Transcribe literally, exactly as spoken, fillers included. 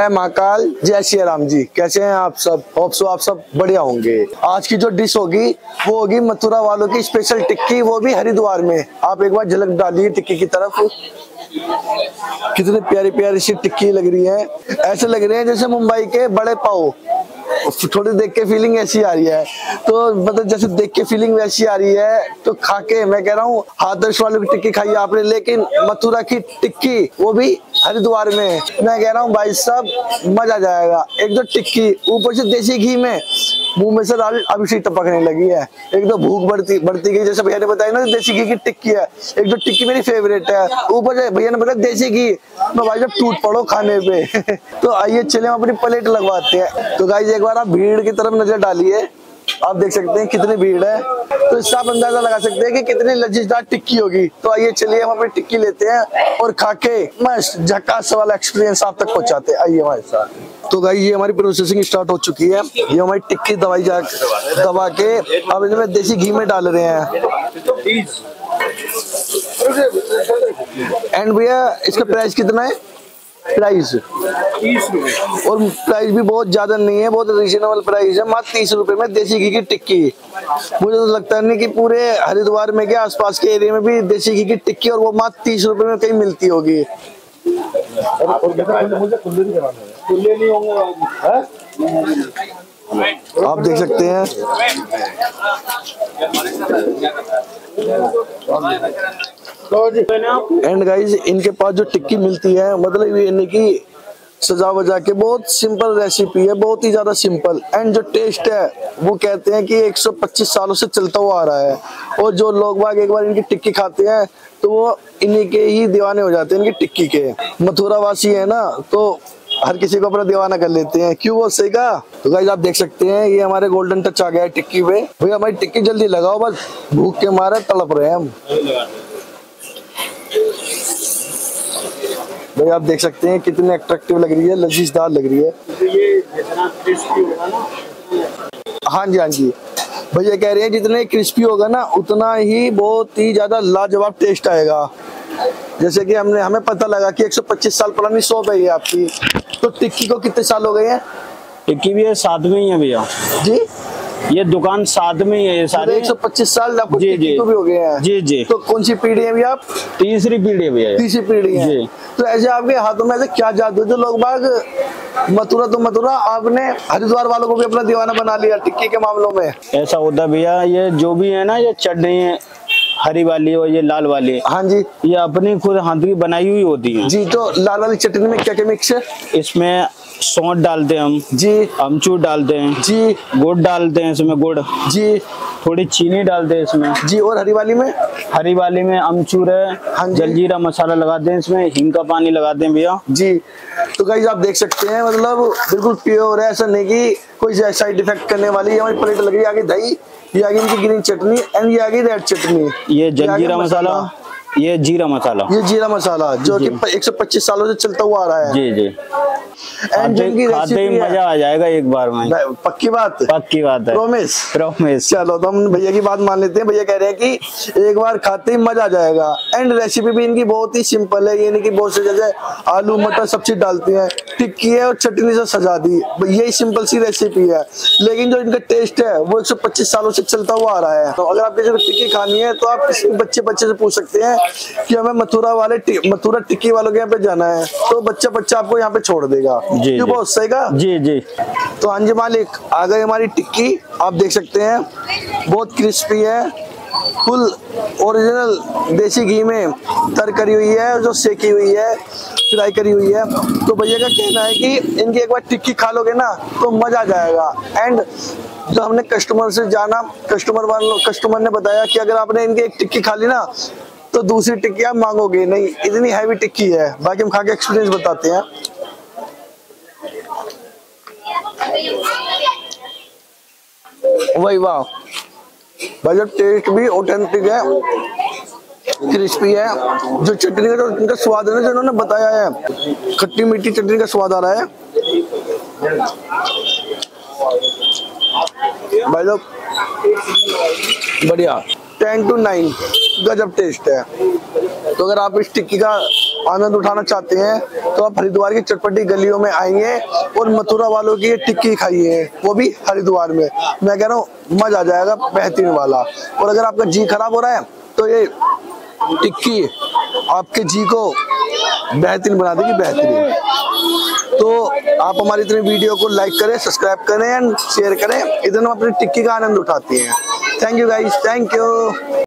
जय महाकाल, जय श्री राम जी। कैसे हैं आप सब? होप सो आप सब बढ़िया होंगे। आज की जो डिश होगी वो होगी मथुरा वालों की स्पेशल टिक्की, वो भी हरिद्वार में। आप एक बार झलक डालिए टिक्की की तरफ। कितनी प्यारी प्यारी सी टिक्की लग रही है। ऐसे लग रहे हैं जैसे मुंबई के बड़े पाव। थोड़ी देख के फीलिंग ऐसी आ रही है, तो मतलब जैसे देख के फीलिंग वैसी आ रही है, तो खा के मैं कह रहा हूँ हाथरस वालों की टिक्की खाई आपने, लेकिन मथुरा की टिक्की वो भी हरिद्वार में। मैं कह रहा हूँ भाई साहब मजा आ जाएगा। एक तो टिक्की, ऊपर से देसी घी में, मुंह में से दाल अभी से टपकने लगी है। एक तो भूख बढ़ती बढ़ती गई, जैसे भैया ने बताया ना देसी घी की टिक्की है। एक तो टिक्की मेरी फेवरेट है, ऊपर से भैया ने बताया देसी घी, तो भाई जब टूट पड़ो खाने पे। तो आइए चले हम अपनी प्लेट लगवाते हैं। तो गाइस एक बार आप भीड़ की तरफ नजर डालिए, आप देख सकते हैं कितनी भीड़ है, तो इससे आप अंदाजा लगा सकते हैं कि कितनी लजीजदार टिक्की होगी। तो आइए चलिए हम अपनी टिक्की लेते हैं और खा के मस्त झकास वाला एक्सपीरियंस आप तक पहुंचाते हैं। आइए हमारे साथ। तो गाइस ये हमारी प्रोसेसिंग स्टार्ट हो चुकी है। ये हमारी टिक्की दवाई जा दबा के अब इसमें देसी घी में डाल रहे हैं। एंड भैया इसका प्राइस कितना है? प्राइस तीस रुपए, और प्राइस भी बहुत ज्यादा नहीं है, बहुत रीजनेबल प्राइस है। मात्र तीस रुपए में देसी घी की टिक्की। मुझे तो लगता नहीं कि पूरे हरिद्वार में के आसपास के एरिया में भी देसी घी की टिक्की और वो मात्र तीस रुपए में कहीं मिलती होगी। आप देख सकते हैं एंड गाइस इनके पास जो टिक्की मिलती है, मतलब ये नहीं कि सजा वजा के, बहुत सिंपल रेसिपी है, बहुत ही ज्यादा सिंपल। एंड जो टेस्ट है वो कहते हैं कि एक सौ पच्चीस सालों से चलता हुआ आ रहा है। और जो लोग बाग एक बार इनकी टिक्की खाते हैं तो वो इन्हीं के ही दीवाने हो जाते हैं, इनकी टिक्की के। मथुरा वासी है ना, तो हर किसी को अपना दीवाना कर लेते हैं। क्यों वो सही का? तो गाइस आप देख सकते हैं ये हमारे गोल्डन टच आ गया है टिक्की पे। भैया हमारी टिक्की जल्दी लगाओ, बस भूख के मारे तड़प रहे हैं हम। भाई आप देख सकते हैं कितनी अट्रैक्टिव लग रही है, लजीजदार लग रही है। तो ये जितना क्रिस्पी होगा ना, हाँ जी हाँ जी भैया कह रहे हैं जितने क्रिस्पी होगा ना उतना ही बहुत ही ज्यादा लाजवाब टेस्ट आएगा। जैसे कि हमने हमें पता लगा कि एक सौ पच्चीस साल पुरानी शॉप है ये आपकी, तो टिक्की को कितने साल हो गए हैं? टिक्की भी है साथ में ही है भैया जी, ये दुकान साथ में ही है। ये सारे एक सौ पच्चीस साल आपको टिक्की को भी हो गए हैं जी जी। तो कौन सी पीढ़ी है भैया आप? तीसरी पीढ़ी है भैया। तीसरी पीढ़ी है जी। तो ऐसे आपके हाथों में ऐसे क्या जादू जो लोग बाग मथुरा तो मथुरा, आपने हरिद्वार वालों को भी अपना दीवाना बना लिया टिक्की के मामलों में? ऐसा होता भैया, ये जो भी है ना, ये चटनी है हरी वाली और ये लाल वाली, हाँ जी, ये अपनी खुद हाथ की बनाई हुई होती है जी। तो लाल वाली चटनी में क्या क्या मिक्स है? इसमें सौंठ डालते हैं हम जी, अमचूर डालते हैं जी, गुड़ डालते हैं इसमें गुड़ जी, थोड़ी चीनी डालते हैं इसमें जी। और हरी वाली में? हरी वाली में अमचूर है, हाँ जलजीरा मसाला लगाते हैं इसमें, हिंग का पानी लगाते हैं भैया जी। तो गाइस आप देख सकते हैं मतलब बिल्कुल प्योर है, ऐसा नहीं कि कोई साइड इफेक्ट करने वाली। हमारी प्लेट लग रही है आगे दही, ये आगे इनकी ग्रीन चटनी एंड ये आगे रेड चटनी, ये जलजीरा मसाला, ये जीरा मसाला, ये जीरा मसाला जो कि एक सौ पच्चीस सालों से चलता हुआ आ रहा है जी जी। एंड जिनकी खाते ही मजा आ जाएगा एक बार में। पक्की बात? पक्की बात है, प्रॉमिस प्रॉमिस। चलो तो हम भैया की बात मान लेते हैं। भैया कह रहे हैं कि एक बार खाते ही मजा आ जाएगा। एंड रेसिपी भी इनकी बहुत ही सिंपल है, ये नहीं कि बहुत से जैसे आलू मटर सब चीज डालती है, टिक्की है और चटनी से सजा दी, यही सिंपल सी रेसिपी है। लेकिन जो इनका टेस्ट है वो एक सौ पच्चीस सालों से चलता हुआ आ रहा है। तो अगर आपको टिक्की खानी है तो आप किसी बच्चे बच्चे से पूछ सकते हैं कि हमें मथुरा वाले मथुरा टिक्की वालों के यहाँ पे जाना है, तो बच्चा बच्चा आपको यहाँ पे छोड़ देगा जी, जी। बहुत सही का जी जी। तो हाँ जी मालिक, आ गई हमारी टिक्की। आप देख सकते हैं बहुत क्रिस्पी है, फुल ओरिजिनल देसी घी में तर करी हुई है, जो सेकी हुई है, फ्राई करी हुई है। तो भैया का कहना है कि इनकी एक बार टिक्की खा लोगे ना तो मजा आ जाएगा। एंड जो हमने कस्टमर से जाना, कस्टमर वालों कस्टमर ने बताया कि अगर आपने इनकी एक टिक्की खा ली ना तो दूसरी टिक्की आप मांगोगे नहीं, इतनी हैवी टिक्की है। बाकी हम खा के एक्सपीरियंस बताते हैं। वही वाह भाई, जब टेस्ट भी ऑथेंटिक है, क्रिस्पी है। जो चटनी का जो इनका स्वाद है ना, जो इन्होंने बताया है, खट्टी मीठी चटनी का स्वाद आ रहा है भाई लोग, बढ़िया। टेन टू नाइन गजब टेस्ट है। तो अगर आप इस टिक्की का आनंद उठाना चाहते हैं तो आप हरिद्वार की चटपटी गलियों में आइए और मथुरा वालों की ये टिक्की खाइए, वो भी हरिद्वार में। मैं कह रहा हूँ मजा आ जाएगा बेहतरीन वाला। और अगर आपका जी खराब हो रहा है तो ये टिक्की आपके जी को बेहतरीन बना देगी, बेहतरीन। तो आप हमारी इतनी वीडियो को लाइक करें, सब्सक्राइब करें एंड शेयर करें। इधर हम अपनी टिक्की का आनंद उठाते हैं। Thank you guys, thank you.